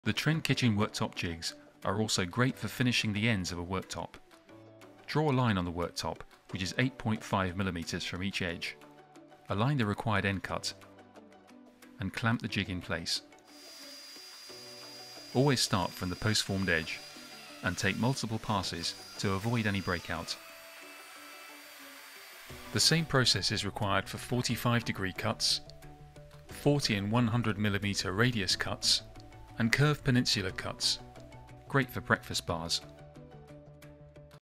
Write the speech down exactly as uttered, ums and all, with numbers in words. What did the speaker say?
The Trend Kitchen worktop jigs are also great for finishing the ends of a worktop. Draw a line on the worktop which is eight point five millimeters from each edge. Align the required end cut and clamp the jig in place. Always start from the post-formed edge and take multiple passes to avoid any breakout. The same process is required for forty-five degree cuts, forty and one hundred millimeter radius cuts, and curved peninsular cuts. Great for breakfast bars.